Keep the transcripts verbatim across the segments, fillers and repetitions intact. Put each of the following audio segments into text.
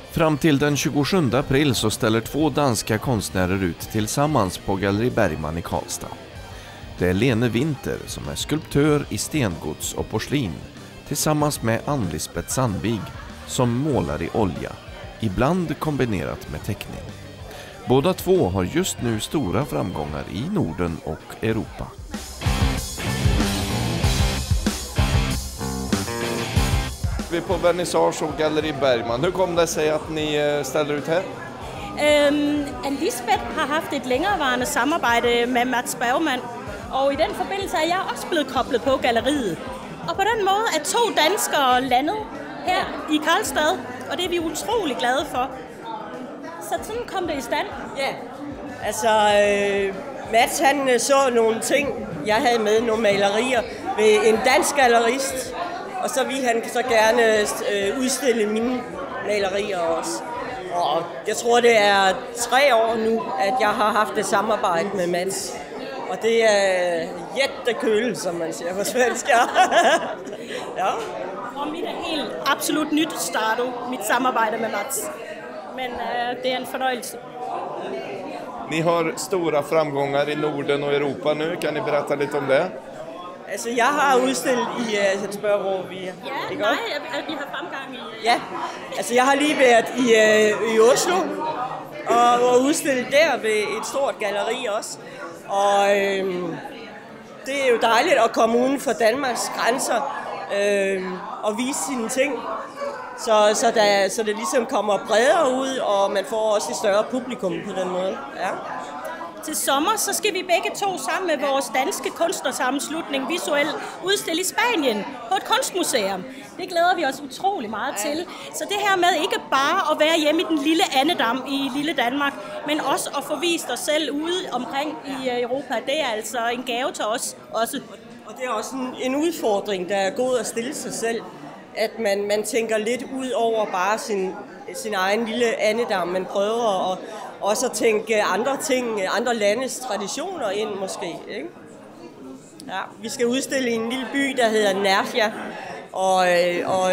Fram till den tjugosjunde april så ställer två danska konstnärer ut tillsammans på Galleri Bergman i Karlstad. Det är Lene Winter som är skulptör i stengods och porslin tillsammans med Ann-Lisbeth Sandvig som målar i olja, ibland kombinerat med teckning. Båda två har just nu stora framgångar i Norden och Europa. Vi är på vernissage och Galleri Bergman. Hur kom det sig att ni ställer ut här? Um, Ann-Lisbeth har haft ett længerevarende samarbejde med Mats Bergman, og i den forbindelse er jeg også blevet koblet på galleriet. Og på den måde er to danskere landet her i Karlstad, og det er vi utrolig glade for. Så sådan kom det i stand. Ja, altså øh, Mats han så nogle ting, jeg havde med, nogle malerier ved en dansk gallerist, og så ville han så gerne øh, udstille mine malerier også. Og jeg tror, det er tre år nu, at jeg har haft et samarbejde med Mats. Og det er jättekul, som man siger på svensk. Ja. Og mit er helt absolut nyt startet, mit samarbejde med Mats. Men uh, det är en förnöjelse. Ni har stora framgångar i Norden och Europa nu. Kan ni berätta lite om det? Altså, jeg har udstillet i, uh, jeg spørger, hvor vi er. Ja, nej, vi har fremgang i... Uh... Ja, altså jeg har lige været i, uh, i Oslo, og var udstillet der ved et stort galleri også. Og øhm, det er jo dejligt at komme uden for Danmarks grænser øhm, og vise sine ting, så, så, der, så det ligesom kommer bredere ud, og man får også et større publikum på den måde. Ja. Til sommer så skal vi begge to sammen med vores danske kunstnersammenslutning Visuel udstille i Spanien på et kunstmuseum. Det glæder vi os utrolig meget til. Så det her med ikke bare at være hjemme i den lille Annedam i lille Danmark, men også at få vist os selv ude omkring i Europa, det er altså en gave til os også. Og det er også en, en udfordring, der er god at stille sig selv, at man, man tænker lidt ud over bare sin, sin egen lille Annedam, man prøver at også at tænke andre ting, andre landes traditioner ind måske, ikke? Ja, vi skal udstille i en lille by, der hedder Nerja, og, og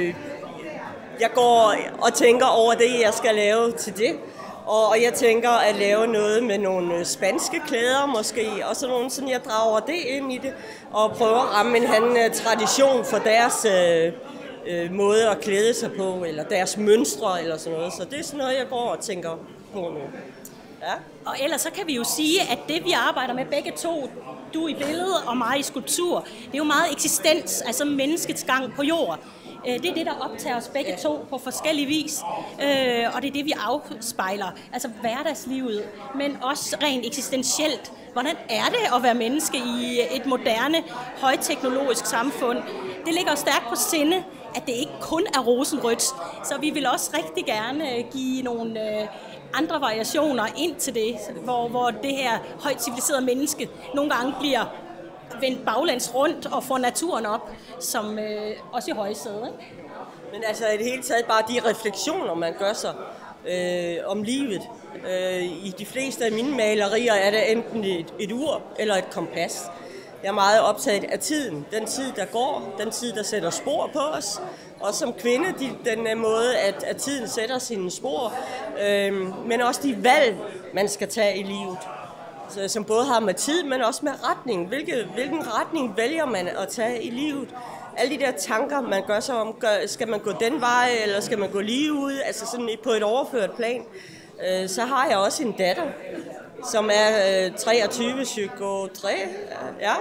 jeg går og tænker over det, jeg skal lave til det. Og jeg tænker at lave noget med nogle spanske klæder måske, og så nogle, sådan jeg drager det ind i det, og prøver at ramme en anden tradition for deres øh, øh, måde at klæde sig på, eller deres mønstre, eller sådan noget. Så det er sådan noget, jeg går og tænker på nu. Ja. Og ellers så kan vi jo sige, at det vi arbejder med begge to, du i billedet og mig i skulptur, det er jo meget eksistens, altså menneskets gang på jord. Det er det, der optager os begge to på forskellige vis, og det er det, vi afspejler, altså hverdagslivet, men også rent eksistentielt. Hvordan er det at være menneske i et moderne, højteknologisk samfund? Det ligger stærkt på sinde, at det ikke kun er rosenrødt, så vi vil også rigtig gerne give nogle andre variationer ind til det, hvor, hvor det her højt civiliserede menneske nogle gange bliver vendt baglæns rundt og får naturen op, som øh, også i højsædet. Men altså i det hele taget bare de refleksioner, man gør sig øh, om livet. Øh, I de fleste af mine malerier er der enten et, et ur eller et kompas. Jeg er meget optaget af tiden. Den tid, der går, den tid, der sætter spor på os. Og som kvinde, de, den måde, at, at tiden sætter sine spor. Øh, men også de valg, man skal tage i livet. Som både har med tid, men også med retning. Hvilke, hvilken retning vælger man at tage i livet? Alle de der tanker, man gør sig om, gør, skal man gå den vej, eller skal man gå lige ud? Altså sådan på et overført plan. Øh, så har jeg også en datter, som er øh, treogtyve, psykotre, ja.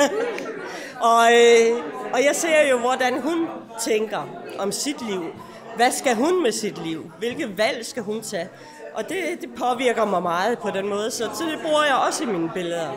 og, øh, og jeg ser jo, hvordan hun tænker om sit liv. Hvad skal hun med sit liv? Hvilke valg skal hun tage? Og det, det påvirker mig meget på den måde, så, så det bruger jeg også i mine billeder.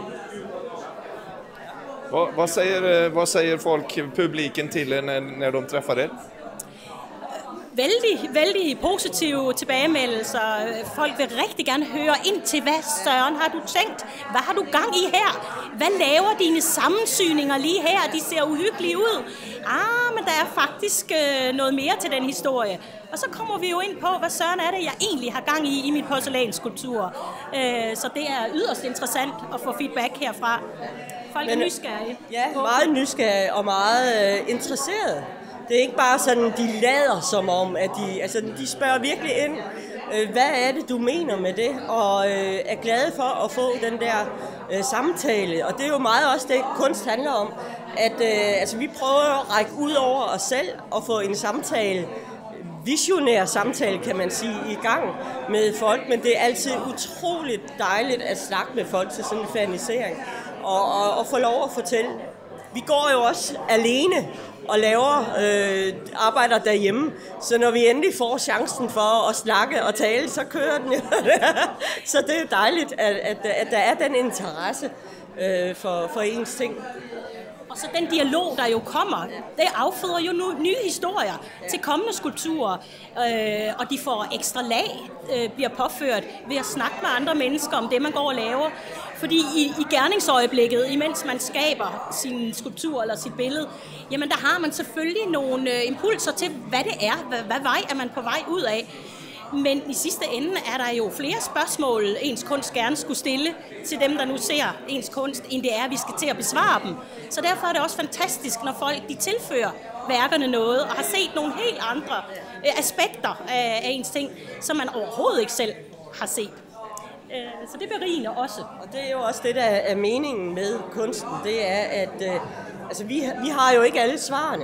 Vad, vad, säger, vad säger folk, publiken till er när, när de träffar er? Vældig, vældig positive tilbagemeldelser. Folk vil rigtig gerne høre ind til, hvad Søren har du tænkt? Hvad har du gang i her? Hvad laver dine sammensyninger lige her? De ser uhyggelige ud. Ah, men der er faktisk øh, noget mere til den historie. Og så kommer vi jo ind på, hvad Søren er det, jeg egentlig har gang i i mit porcelænsskulptur. Øh, så det er yderst interessant at få feedback herfra. Folk er nysgerrige. Ja, meget nysgerrige og meget øh, interesserede. Det er ikke bare sådan, de lader som om, at de, altså, de spørger virkelig ind, øh, hvad er det, du mener med det, og øh, er glade for at få den der øh, samtale. Og det er jo meget også det, kunst handler om, at øh, altså, vi prøver at række ud over os selv og få en samtale, visionær samtale, kan man sige, i gang med folk, men det er altid utroligt dejligt at snakke med folk til sådan en fernisering og, og, og få lov at fortælle. Vi går jo også alene og laver øh, arbejder derhjemme, så når vi endelig får chancen for at snakke og tale, så kører den jo. Så det er jo dejligt, at, at, at der er den interesse øh, for, for ens ting. Og så den dialog, der jo kommer, det afføder jo nye historier til kommende skulpturer, øh, og de får ekstra lag, øh, bliver påført ved at snakke med andre mennesker om det, man går og laver. Fordi i, i gerningsøjeblikket, imens man skaber sin skulptur eller sit billede, jamen der har man selvfølgelig nogle øh, impulser til, hvad det er, hvad, hvad vej er man på vej ud af. Men i sidste ende er der jo flere spørgsmål, ens kunst gerne skulle stille til dem, der nu ser ens kunst, end det er, at vi skal til at besvare dem. Så derfor er det også fantastisk, når folk de tilfører værkerne noget, og har set nogle helt andre aspekter af ens ting, som man overhovedet ikke selv har set. Så det berigende også. Og det er jo også det, der er meningen med kunsten. Det er, at altså, vi, vi har jo ikke alle svarene.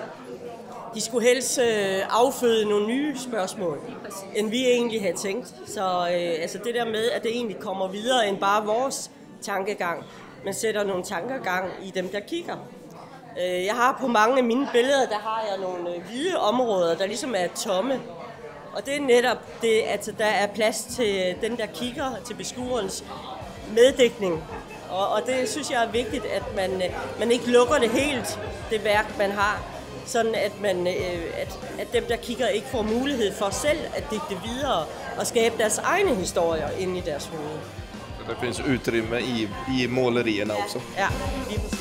De skulle helst øh, afføde nogle nye spørgsmål, end vi egentlig havde tænkt. Så øh, altså det der med, at det egentlig kommer videre end bare vores tankegang, men sætter nogle tankegang i dem, der kigger. Øh, jeg har på mange af mine billeder, der har jeg nogle øh, hvide områder, der ligesom er tomme. Og det er netop det, at der er plads til den, der kigger, til beskuerens meddækning. Og, og det synes jeg er vigtigt, at man, man ikke lukker det helt, det værk, man har. Sådan at, man, at, at dem, der kigger, ikke får mulighed for selv at digte videre og skabe deres egne historier inde i deres hoved. Så der finns utrymme i, i målerierna också? Ja, lige præcis.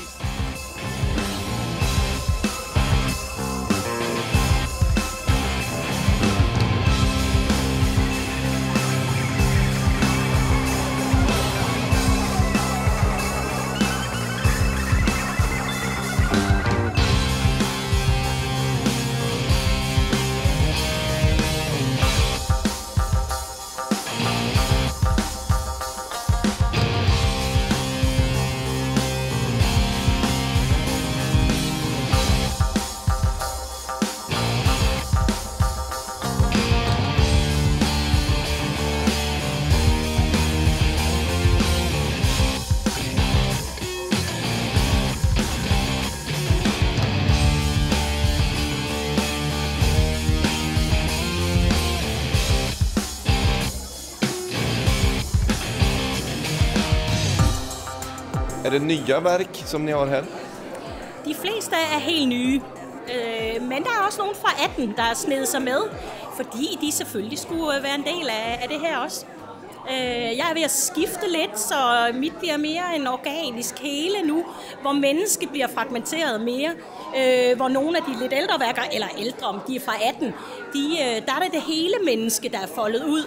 Är det nya verk som ni har här? De fleste er helt nye, øh, men der er også nogle fra atten, der er snedet sig med, fordi de selvfølgelig skulle være en del af, af det her også. Øh, jeg er ved at skifte lidt, så mit bliver mere en organisk hele nu, hvor mennesket bliver fragmenteret mere, øh, hvor nogle af de lidt ældre værker, eller ældre, om de er fra atten, de, øh, der er det det hele menneske, der er foldet ud.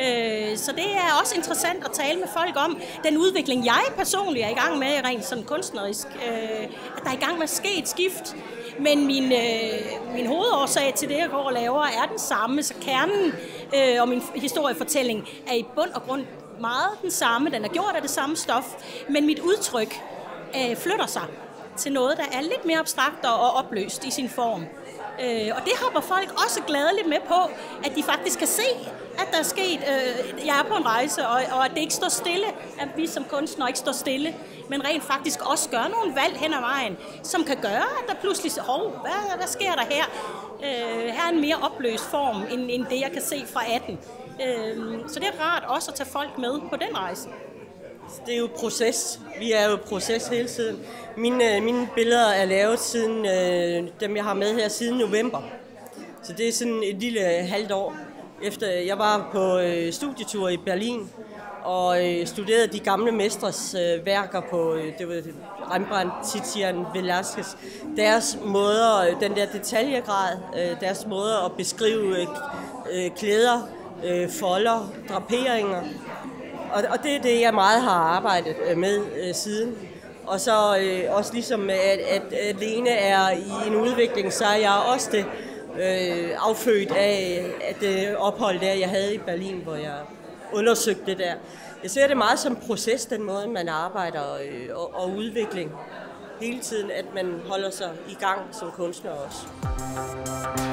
Så det er også interessant at tale med folk om den udvikling, jeg personligt er i gang med, rent sådan kunstnerisk, at der er i gang med at ske et skift. Men min, min hovedårsag til det, jeg går og laver, er den samme, så kernen og min historiefortælling er i bund og grund meget den samme. Den er gjort af det samme stof, men mit udtryk flytter sig til noget, der er lidt mere abstrakt og opløst i sin form. Øh, og det hopper folk også gladeligt med på, at de faktisk kan se, at der er sket, øh, jeg er på en rejse, og, og at det ikke står stille, at vi som kunstnere ikke står stille, men rent faktisk også gør nogle valg hen ad vejen, som kan gøre, at der pludselig siger, hov, hvad, hvad sker der her? Øh, her er en mere opløst form, end, end det, jeg kan se fra atten. Øh, så det er rart også at tage folk med på den rejse. Det er jo proces. Vi er jo proces hele tiden. Mine, mine billeder er lavet siden, øh, dem jeg har med her, siden november. Så det er sådan et lille halvt år. Efter jeg var på øh, studietur i Berlin og øh, studerede de gamle mestres øh, værker på øh, det var Rembrandt, Tizian, Velázquez. Deres måder, den der detaljegrad, øh, deres måder at beskrive øh, klæder, øh, folder, draperinger. Og, og det er det, jeg meget har arbejdet med øh, siden. Og så øh, også ligesom, at, at, at Lene er i en udvikling, så er jeg også det øh, affødt af at det ophold der, jeg havde i Berlin, hvor jeg undersøgte det der. Jeg ser det meget som proces, den måde, man arbejder øh, og, og udvikling hele tiden, at man holder sig i gang som kunstner også.